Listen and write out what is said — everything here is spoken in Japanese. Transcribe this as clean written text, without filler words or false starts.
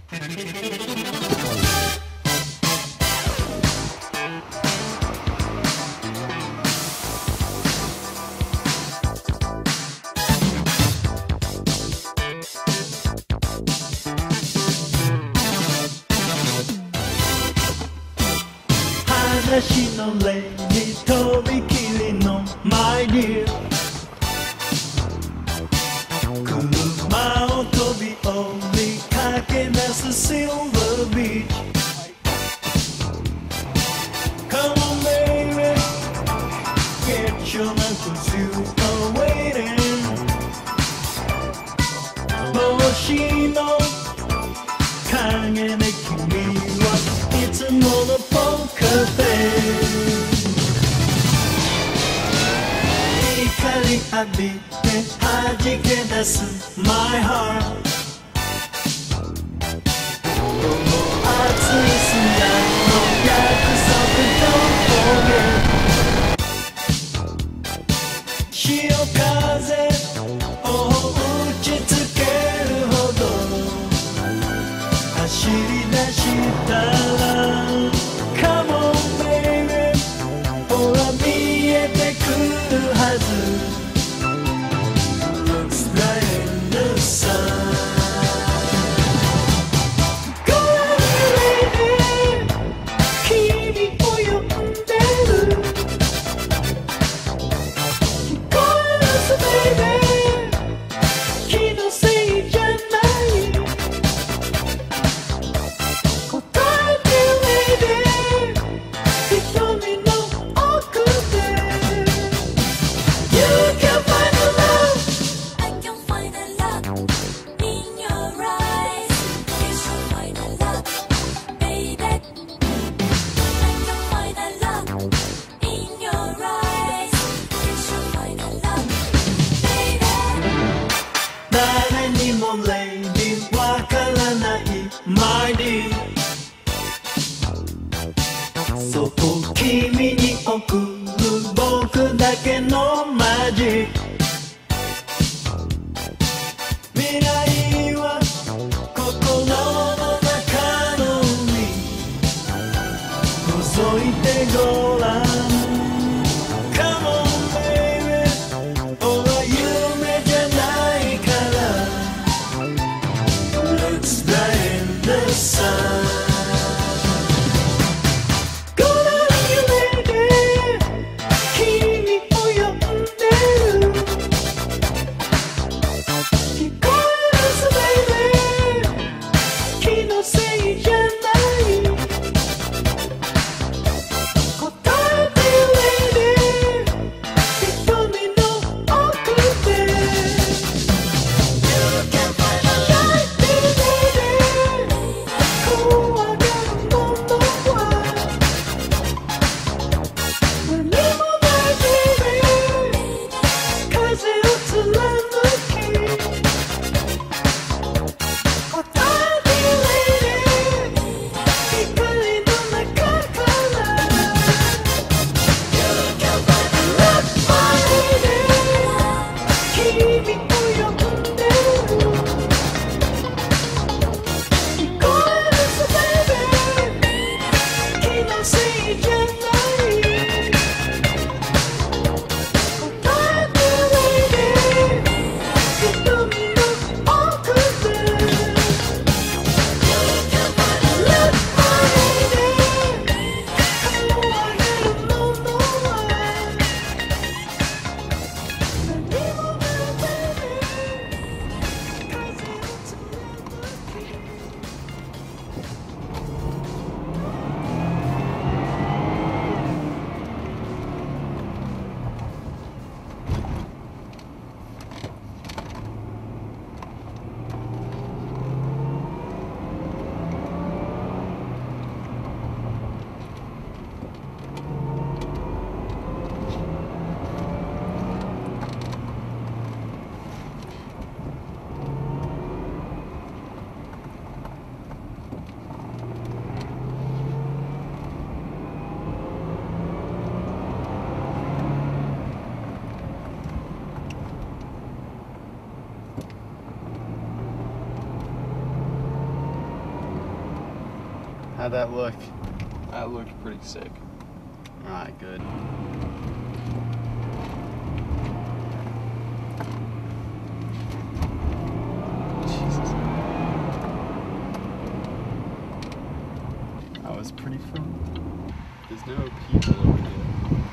話のレにとびきりのマイディア車を飛び降り駆け出すシルバービーチ Come on baby Get your man cause you are waiting 帽子の影で君はいつものポーカーフェイス光浴びて弾け出す My heart この熱い砂の約束 Don't forget 潮風を打ちつけるほど走り出したら Come on baby ほら見えてくるはず Looks like in the sun Go on baby 君を呼んでる Go on baby 気のせいじゃない誰にもレイにわからない My dear そう君に送る僕だけのマジック未来は心の中の海覗いてごらん Come on baby ほら夢じゃないから Looks like in the sun Go on you lady 君を呼んでる聞こえますbaby 気のせいじゃない答えて lady 瞳の奥で You can find a light in lady How'd that look? That looked pretty sick. Alright, good. Jesus. That was pretty fun. There's no people over here.